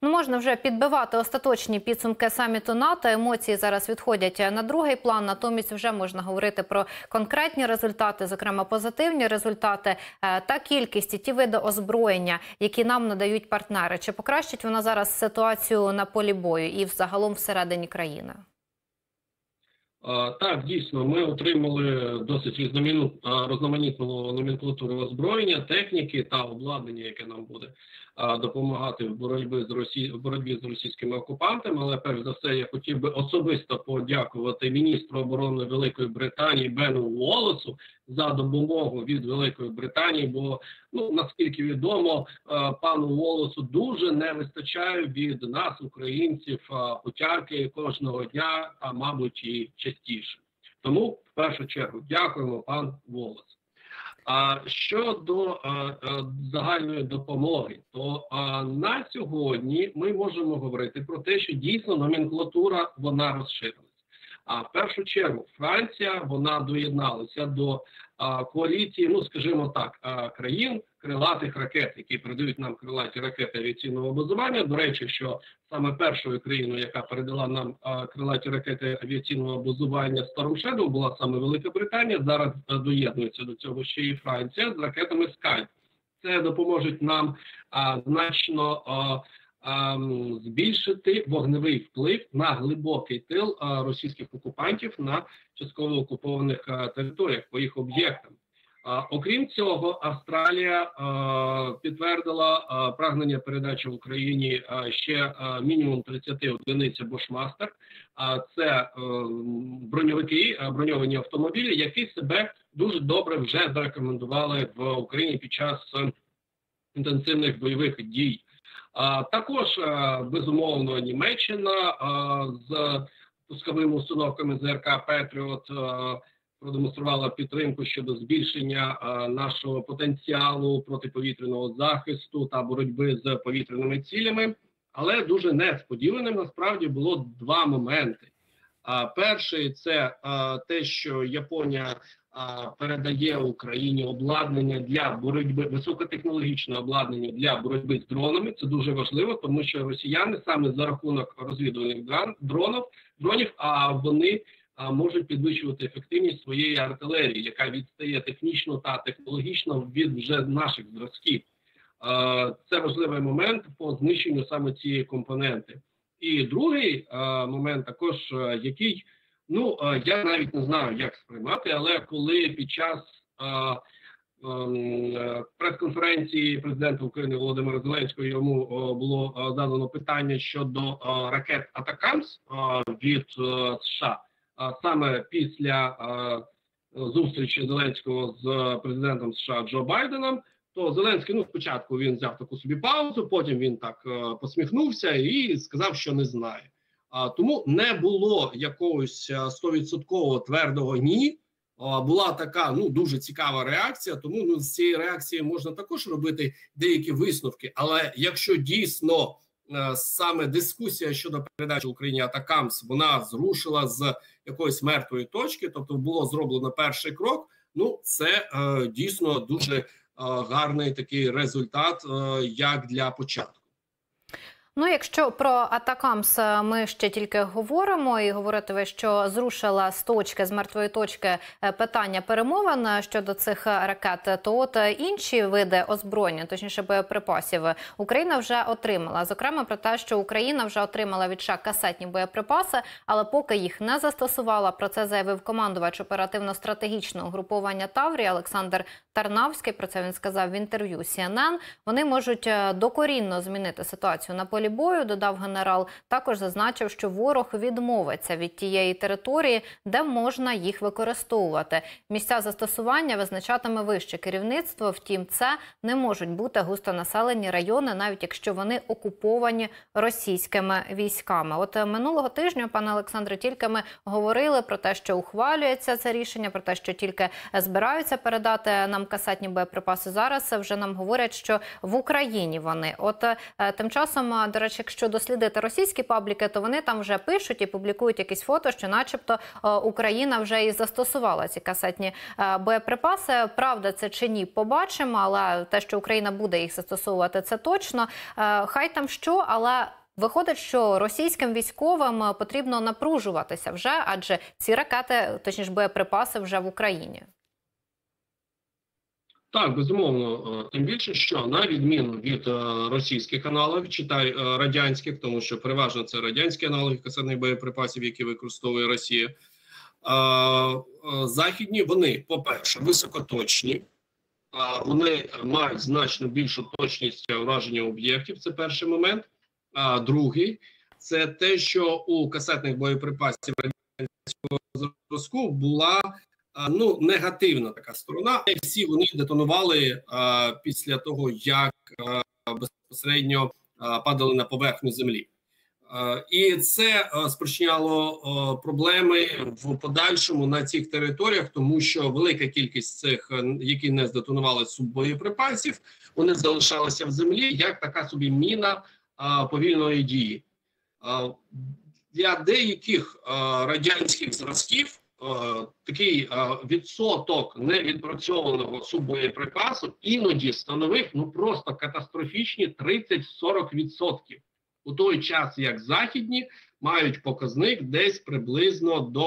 Ну, можна вже підбивати остаточні підсумки саміту НАТО. Емоції зараз відходять на другий план. Натомість вже можна говорити про конкретні результати, зокрема позитивні результати та кількість і ті види озброєння, які нам надають партнери. Чи покращить вона зараз ситуацію на полі бою і взагалом всередині країни? Так, дійсно, ми отримали досить різноманітну номенклатуру озброєння, техніки та обладнання, яке нам буде допомагати в боротьбі з російськими окупантами. Але перш за все я хотів би особисто подякувати міністру оборони Великої Британії Бену Уоллесу за допомогу від Великої Британії, бо, наскільки відомо, пану Уоллесу дуже не вистачає від нас, українців, подяки кожного дня, а мабуть і частіше. Тому, в першу чергу, дякуємо, пан Уоллес. А щодо загальної допомоги, то на сьогодні ми можемо говорити про те, що дійсно номенклатура, вона розширилась. А в першу чергу Франція, вона доєдналася до коаліції, скажімо так, країн крилатих ракет, які передають нам крилаті ракети авіаційного базування. До речі, що саме першою країною, яка передала нам крилаті ракети авіаційного базування Storm Shadow, була саме Велика Британія. Зараз доєднується до цього ще і Франція з ракетами Скальп. Це допоможе нам значно збільшити вогневий вплив на глибокий тил російських окупантів на частково окупованих територіях по їх об'єктам. Окрім цього, Австралія підтвердила прагнення передачі в Україні ще мінімум 30 одиниць Bushmaster. Це броньовані автомобілі, які себе дуже добре вже зарекомендували в Україні під час інтенсивних бойових дій. Також, безумовно, Німеччина з пусковими установками ЗРК «Петріот» продемонструвала підтримку щодо збільшення нашого потенціалу протиповітряного захисту та боротьби з повітряними цілями. Але дуже несподіваним насправді було два моменти. Перший – це те, що Японія передає Україні обладнання для боротьби, високотехнологічне обладнання для боротьби з дронами. Це дуже важливо, тому що росіяни саме за рахунок розвідувальних дронів, вони можуть підвищувати ефективність своєї артилерії, яка відстає технічно та технологічно від вже наших зразків. Це важливий момент по знищенню саме цієї компоненти. І другий момент також, який, я навіть не знаю, як сприймати, але коли під час прес-конференції президента України Володимира Зеленського йому було задано питання щодо ракет «Атакамс» від США, саме після зустрічі Зеленського з президентом США Джо Байденом, то Зеленський, спочатку він взяв таку собі паузу, потім він так посміхнувся і сказав, що не знає. Тому не було якогось 100% твердого «ні». Була така, дуже цікава реакція, тому з цієї реакції можна також робити деякі висновки. Але якщо дійсно саме дискусія щодо передачі Україні «Атакамс», вона зрушила з якоїсь мертвої точки, тобто було зроблено перший крок, це дійсно дуже гарний такий результат, як для початку. Якщо про «Атакамс» ми ще тільки говоримо, і говорите, що зрушила з точки, з мертвої точки питання перемовин щодо цих ракет, то от інші види озброєння, точніше боєприпасів, Україна вже отримала. Зокрема, про те, що Україна вже отримала від США касетні боєприпаси, але поки їх не застосувала. Про це заявив командувач оперативно-стратегічного угруповання «Таврія» Олександр Тарнавський. Про це він сказав в інтерв'ю CNN. Вони можуть докорінно змінити ситуацію на полі бою, додав генерал. Також зазначив, що ворог відмовиться від тієї території, де можна їх використовувати. Місця застосування визначатиме вище керівництво, втім це не можуть бути густонаселені райони, навіть якщо вони окуповані російськими військами. От минулого тижня, пане Олександре, тільки ми говорили про те, що ухвалюється це рішення, про те, що тільки збираються передати нам касетні боєприпаси. Зараз вже нам говорять, що в Україні вони. От тим часом до речі, якщо дослідити російські пабліки, то вони там вже пишуть і публікують якісь фото, що начебто Україна вже і застосувала ці касетні боєприпаси. Правда це чи ні, побачимо, але те, що Україна буде їх застосовувати, це точно. Хай там що, але виходить, що російським військовим потрібно напружуватися вже, адже ці ракети, точніше боєприпаси, вже в Україні. Так, безумовно. Тим більше, що на відміну від російських аналогів, читай радянських, тому що переважно це радянські аналоги касетних боєприпасів, які використовує Росія, західні, вони, по-перше, високоточні, вони мають значно більшу точність враження об'єктів, це перший момент. А другий – це те, що у касетних боєприпасів радянського зразку була негативна така сторона. Всі вони детонували після того, як безпосередньо падали на поверхню землі. І це спричиняло проблеми в подальшому на цих територіях, тому що велика кількість цих, які не здетонували суббоєприпасів, вони залишалися в землі як така собі міна повільної дії. Для деяких радянських зразків такий відсоток невідпрацьованого суббоєприпасу іноді становив просто катастрофічні 30-40%. У той час, як західні мають показник десь приблизно до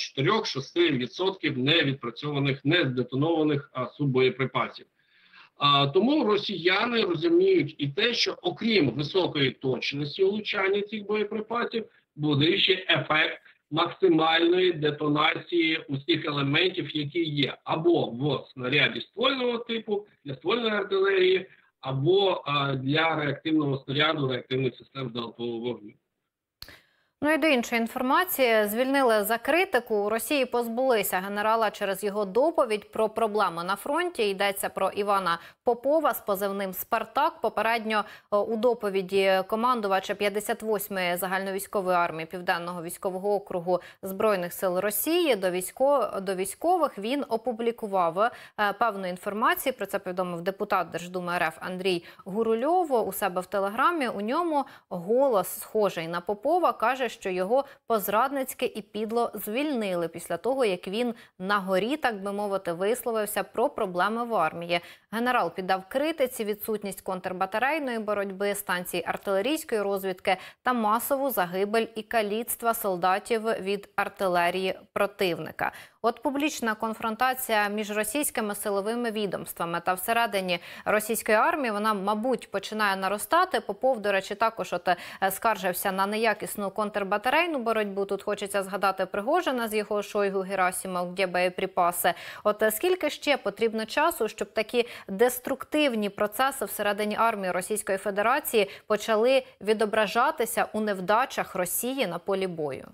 4-6% невідпрацьованих, нездетонованих суббоєприпасів. Тому росіяни розуміють і те, що окрім високої точності влучання цих боєприпасів, буде ще ефект максимальної детонації усіх елементів, які є або в снаряді ствольного типу, для ствольної артилерії, або для реактивного снаряду, реактивних систем залпового вогню. Ну і до іншої інформації. Звільнили за критику. У Росії позбулися генерала через його доповідь про проблеми на фронті. Йдеться про Івана Попова з позивним «Спартак». Попередньо у доповіді командувача 58-ї загальновійськової армії Південного військового округу Збройних сил Росії до військових він опублікував певну інформацію. Про це повідомив депутат Держдуми РФ Андрій Гурульов у себе в Телеграмі. У ньому голос схожий на Попова, каже, що його позрадницьки і підло звільнили після того, як він на горі, так би мовити, висловився про проблеми в армії. Генерал піддав критиці відсутність контрбатарейної боротьби, станцій артилерійської розвідки та масову загибель і каліцтва солдатів від артилерії противника. От публічна конфронтація між російськими силовими відомствами та всередині російської армії, вона, мабуть, починає наростати. Попов, до речі, також скаржився на неякісну контрбатарейну боротьбу. Тут хочеться згадати Пригожина з його Шойгу, Герасимов, де боєприпаси. От скільки ще потрібно часу, щоб такі деструктивні процеси всередині армії Російської Федерації почали відображатися у невдачах Росії на полі бою?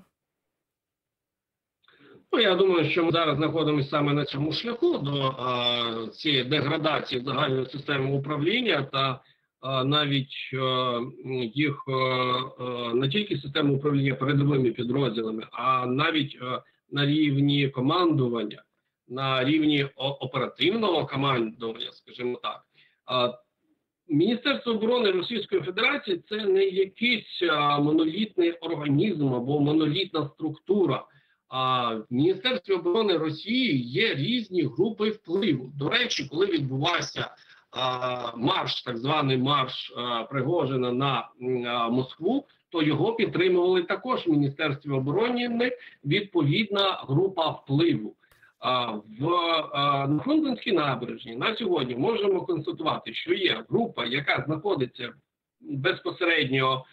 Я думаю, що ми зараз знаходимося саме на цьому шляху до цієї деградації загальної системи управління та навіть їх не тільки системи управління передовими підрозділами, а навіть на рівні командування, на рівні оперативного командування, скажімо так. Міністерство оборони Російської Федерації – це не якийсь монолітний організм або монолітна структура. В Міністерстві оборони Росії є різні групи впливу. До речі, коли відбувався марш, так званий марш Пригожина на Москву, то його підтримували також в Міністерстві оборони відповідна група впливу. На Фрунзенській набережній на сьогодні можемо констатувати, що є група, яка знаходиться безпосередньо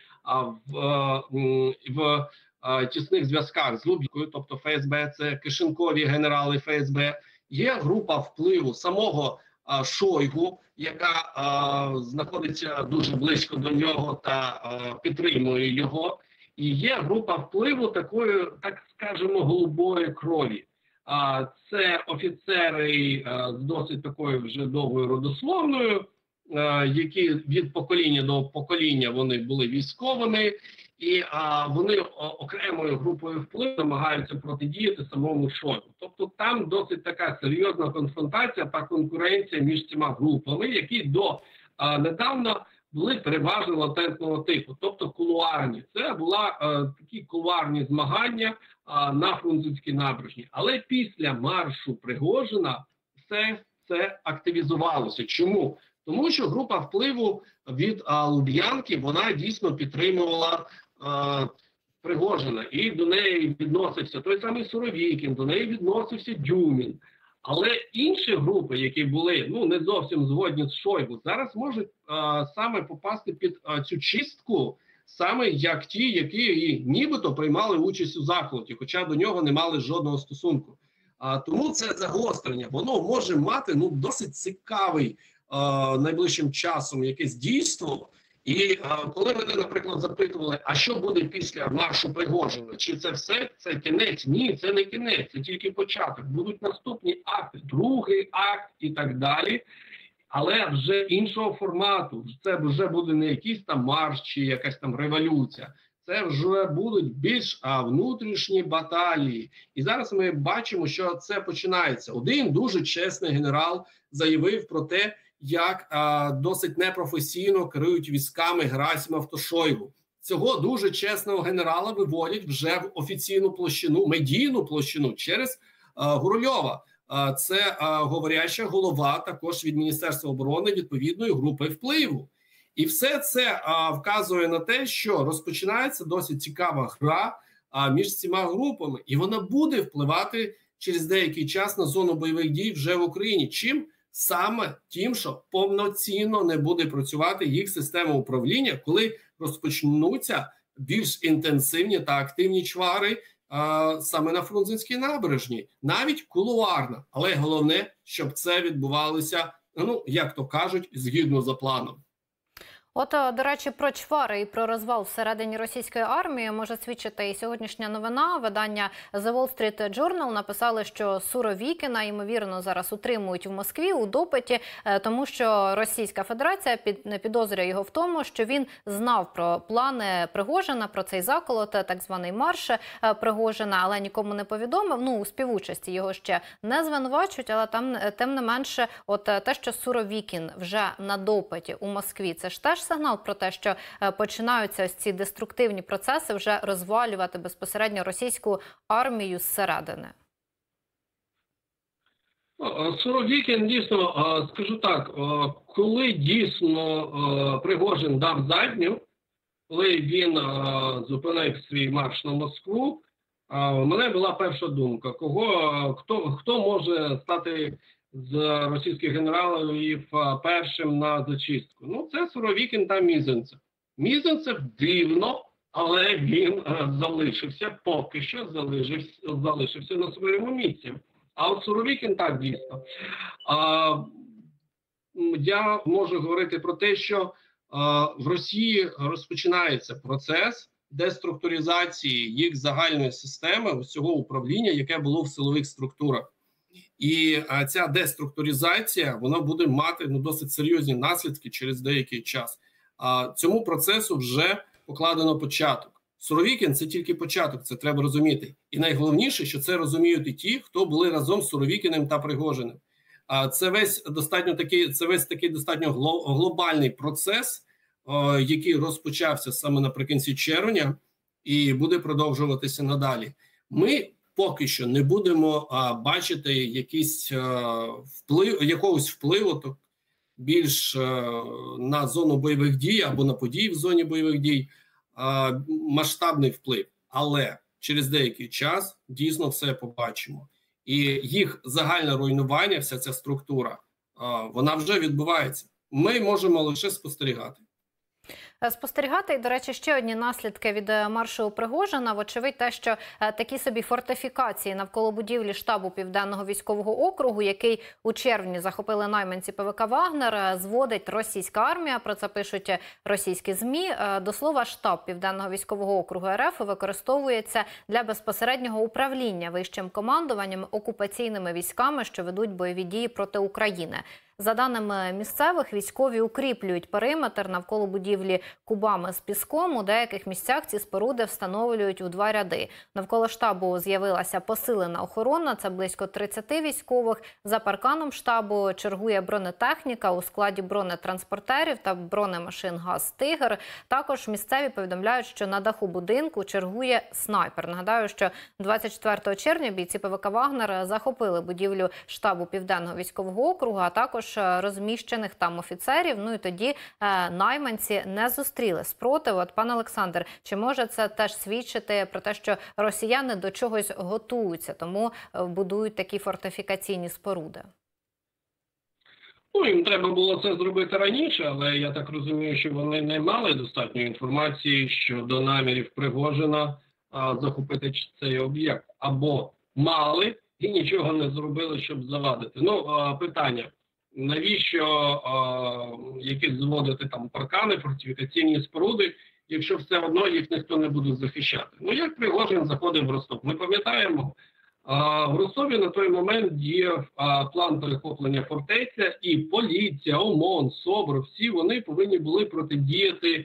в тісних зв'язках з Луб'янкою, тобто ФСБ, це кишенькові генерали ФСБ. Є група впливу самого Шойгу, яка знаходиться дуже близько до нього та підтримує його. І є група впливу такої, так скажемо, голубої крові. Це офіцери з досить такою вже довгою родословною, які від покоління до покоління вони були військовими, і вони окремою групою впливу намагаються протидіяти самому Шойгу. Тобто там досить така серйозна конфронтація та конкуренція між цими групами, які до недавно були переважно латентного типу, тобто кулуарні. Це були такі кулуарні змагання на Фрунзенській набережній. Але після маршу Пригожина все це активізувалося. Чому? Тому що група впливу від Луб'янки, вона дійсно підтримувала Пригожина. І до неї відносився той самий Суровікін, до неї відносився Дюмін. Але інші групи, які були не зовсім згодні з Шойгу, зараз можуть саме попасти під цю чистку, саме як ті, які нібито приймали участь у заколоті, хоча до нього не мали жодного стосунку. Тому це загострення, воно може мати досить цікавий найближчим часом якесь дійство. І коли мене, наприклад, запитували, а що буде після маршу Пригожина? Чи це все? Це кінець? Ні, це не кінець, це тільки початок. Будуть наступні акти, другий акт і так далі. Але вже іншого формату. Це вже буде не якийсь там марш чи якась там революція. Це вже будуть більш внутрішні баталії. І зараз ми бачимо, що це починається. Один дуже чесний генерал заявив про те, як досить непрофесійно керують військами Герасимов та Шойгу. Цього дуже чесного генерала виводять вже в офіційну площину, медійну площину через Гурульова. Це говоряща голова також від Міністерства оборони відповідної групи впливу. І все це вказує на те, що розпочинається досить цікава гра між цими групами. І вона буде впливати через деякий час на зону бойових дій вже в Україні. Чим? Саме тим, що повноцінно не буде працювати їх система управління, коли розпочнуться більш інтенсивні та активні чвари саме на Фрунзенській набережній, навіть кулуарно. Але головне, щоб це відбувалося, як то кажуть, згідно за планом. От, до речі, про чвари і про розвал всередині російської армії може свідчити і сьогоднішня новина. Видання The Wall Street Journal написали, що Суровікіна, ймовірно, зараз утримують в Москві у допиті, тому що Російська Федерація підозрює його в тому, що він знав про плани Пригожина, про цей заколот, так званий марш Пригожина, але нікому не повідомив. У співучасті його ще не звинувачують, але тим не менше, от те, що Суровікін вже на допиті у Москві, це ж теж сигнал про те, що починаються ось ці деструктивні процеси вже розвалювати безпосередньо російську армію зсередини. Суровікін дійсно, скажу так, коли дійсно Пригожин дав задню, коли він зупинив свій марш на Москву, у мене була перша думка, хто може стати з російських генералів першим на зачистку. Це Суровікін та Мізинцев. Мізинцев дивно, але він залишився, поки що залишився на своєму місці. А от Суровікін так дійсно. Я можу говорити про те, що в Росії розпочинається процес деструктуризації їх загальної системи, усього управління, яке було в силових структурах. І ця деструктуризація, вона буде мати досить серйозні наслідки через деякий час. Цьому процесу вже покладено початок. Суровікін – це тільки початок, це треба розуміти. І найголовніше, що це розуміють і ті, хто були разом з Суровікіним та Пригожиним. Це весь такий достатньо глобальний процес, який розпочався саме наприкінці червня і буде продовжуватися надалі. Ми поки що не будемо бачити якогось впливу більш на зону бойових дій або на події в зоні бойових дій, масштабний вплив. Але через деякий час дійсно все побачимо. І їх загальне руйнування, вся ця структура, вона вже відбувається. Ми можемо лише спостерігати. Спостерігати, і, до речі, ще одні наслідки від маршу Пригожина. Вочевидь, те, що такі собі фортифікації навколо будівлі штабу Південного військового округу, який у червні захопили найманці ПВК «Вагнер», зводить російська армія, про це пишуть російські ЗМІ. До слова, штаб Південного військового округу РФ використовується для безпосереднього управління вищим командуванням окупаційними військами, що ведуть бойові дії проти України. За даними місцевих, військові укріплюють периметр навколо будівлі кубами з піском. У деяких місцях ці споруди встановлюють у 2 ряди. Навколо штабу з'явилася посилена охорона, це близько 30 військових. За парканом штабу чергує бронетехніка у складі бронетранспортерів та бронемашин ГАЗ-Тигр. Також місцеві повідомляють, що на даху будинку чергує снайпер. Нагадаю, що 24 червня бійці ПВК «Вагнер» захопили будівлю штабу Південного військового округу, а також розміщених там офіцерів. Ну і тоді найманці не зустріли спротиву. От, пане Олександр, чи може це теж свідчити про те, що росіяни до чогось готуються, тому будують такі фортифікаційні споруди? Ну, їм треба було це зробити раніше, але я так розумію, що вони не мали достатньо інформації щодо намірів Пригожина захопити цей об'єкт. Або мали і нічого не зробили, щоб завадити. Ну, питання, навіщо якісь зводити там паркани, фортифікаційні споруди, якщо все одно їх ніхто не буде захищати? Ну, як Пригожин заходив в Ростов? Ми пам'ятаємо, в Ростові на той момент діяв план перехоплення фортеця, і поліція, ОМОН, СОБР, всі вони повинні були протидіяти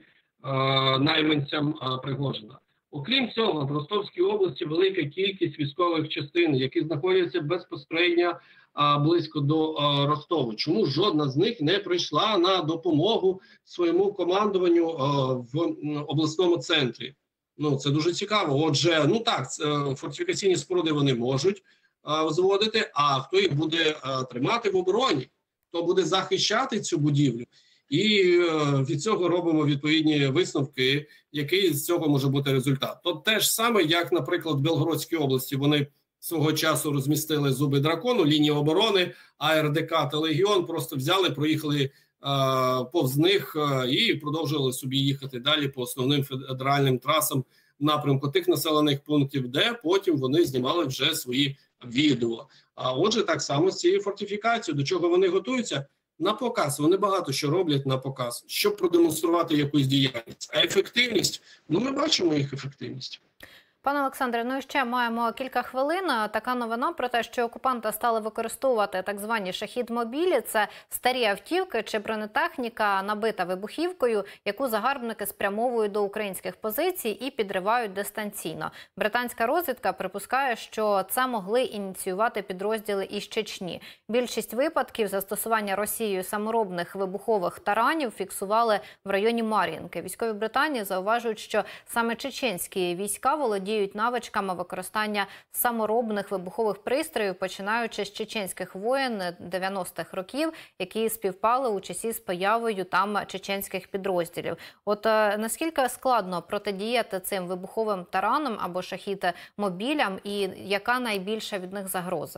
найманцям Пригожина. Окрім цього, в Ростовській області велика кількість військових частин, які знаходяться безпосередньо близько до Ростову. Чому жодна з них не прийшла на допомогу своєму командуванню в обласному центрі? Ну, це дуже цікаво. Отже, ну так, фортифікаційні споруди вони можуть зводити, а хто їх буде тримати в обороні? Хто буде захищати цю будівлю? І від цього робимо відповідні висновки, який з цього може бути результат. То те ж саме, як, наприклад, в Білгородській області вони свого часу розмістили зуби дракону, лінію оборони, АРДК та Легіон просто взяли, проїхали повз них і продовжували собі їхати далі по основним федеральним трасам в напрямку тих населених пунктів, де потім вони знімали вже свої відео. А отже, так само з цією фортифікацією, до чого вони готуються? На показ. Вони багато що роблять на показ, щоб продемонструвати якусь діяльність. А ефективність? Ну, ми бачимо їх ефективність. Пане Олександре, ну і ще маємо кілька хвилин. Така новина про те, що окупанти стали використовувати так звані шахід-мобілі. Це старі автівки чи бронетехніка, набита вибухівкою, яку загарбники спрямовують до українських позицій і підривають дистанційно. Британська розвідка припускає, що це могли ініціювати підрозділи із Чечні. Більшість випадків застосування Росією саморобних вибухових таранів фіксували в районі Мар'їнки. Військові Британії зауважують, що саме чеченські війська володіють навичками використання саморобних вибухових пристроїв, починаючи з чеченських воєн 90-х років, які співпали у часі з появою там чеченських підрозділів. От наскільки складно протидіяти цим вибуховим таранам або шахід-мобілям, і яка найбільша від них загроза?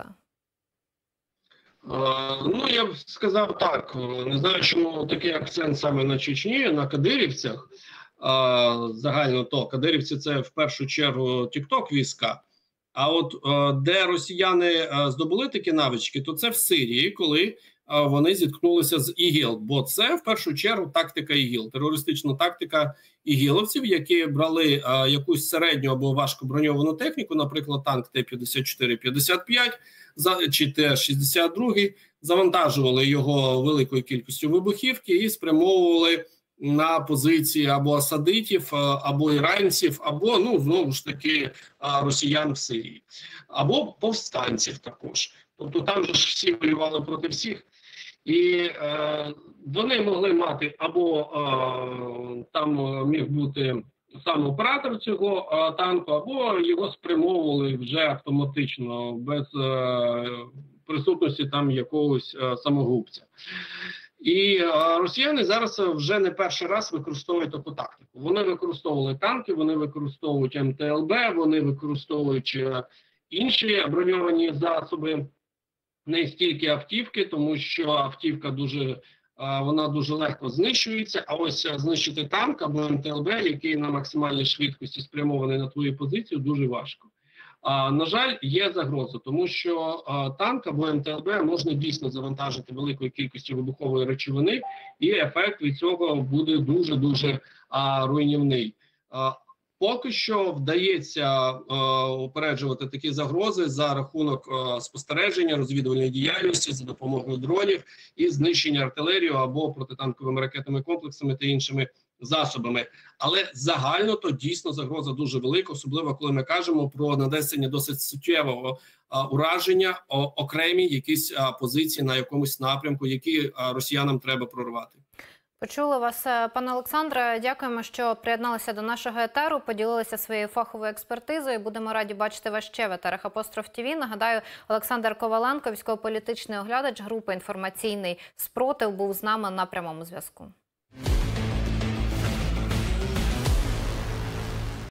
Ну, я б сказав так, не знаю, чому такий акцент саме на Чечні, на кадирівцях. Загально то кадирівці – це в першу чергу тік-ток війська, а от де росіяни здобули такі навички, то це в Сирії, коли вони зіткнулися з ІГІЛ, бо це в першу чергу тактика ІГІЛ, терористична тактика ігіловців, які брали якусь середню або важкоброньовану техніку, наприклад, танк Т-54-55 чи Т-62, завантажували його великою кількістю вибухівки і спрямовували на позиції або асадитів, або іранців, або, ну, знову ж таки, росіян в Сирії. Або повстанців також. Тобто там же ж всі воювали проти всіх. І вони могли мати, або там міг бути сам оператор цього танку, або його спрямовували вже автоматично, без присутності там якогось самогубця. І росіяни зараз вже не перший раз використовують таку тактику. Вони використовували танки, вони використовують МТЛБ, вони використовують інші броньовані засоби, не стільки автівки, тому що автівка вона дуже легко знищується, а ось знищити танк або МТЛБ, який на максимальній швидкості спрямований на твою позицію, дуже важко. На жаль, є загроза, тому що танк або МТЛБ можна дійсно завантажити великою кількістю вибухової речовини, і ефект від цього буде дуже-дуже руйнівний. Поки що вдається упереджувати такі загрози за рахунок спостереження, розвідувальної діяльності за допомогою дронів і знищення артилерії або протитанковими ракетними комплексами та іншими засобами. Але загально то дійсно загроза дуже велика, особливо коли ми кажемо про нанесення досить суттєвого ураження окремі якісь позиції на якомусь напрямку, які росіянам треба прорвати. Почули вас, пане Олександре. Дякуємо, що приєдналися до нашого етеру, поділилися своєю фаховою експертизою. Будемо раді бачити вас ще в етерах Апостроф ТВ. Нагадаю, Олександр Коваленко, військово-політичний оглядач групи «Інформаційний спротив», був з нами на прямому зв'язку.